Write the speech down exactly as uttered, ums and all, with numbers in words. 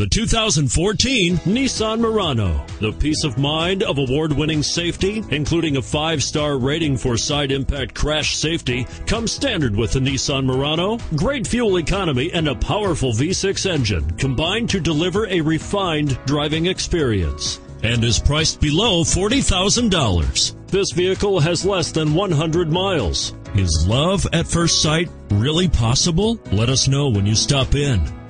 The two thousand fourteen Nissan Murano. The peace of mind of award-winning safety, including a five-star rating for side impact crash safety, comes standard with the Nissan Murano. Great fuel economy and a powerful V six engine combine to deliver a refined driving experience, and is priced below forty thousand dollars. This vehicle has less than one hundred miles. Is love at first sight really possible? Let us know when you stop in.